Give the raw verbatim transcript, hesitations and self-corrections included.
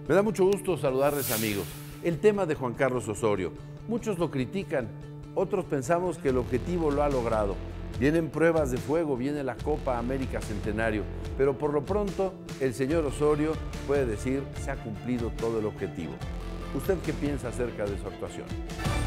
Me da mucho gusto saludarles, amigos. El tema de Juan Carlos Osorio. Muchos lo critican, otros pensamos que el objetivo lo ha logrado. Vienen pruebas de fuego, viene la Copa América Centenario, pero por lo pronto el señor Osorio puede decir se ha cumplido todo el objetivo. ¿Usted qué piensa acerca de su actuación?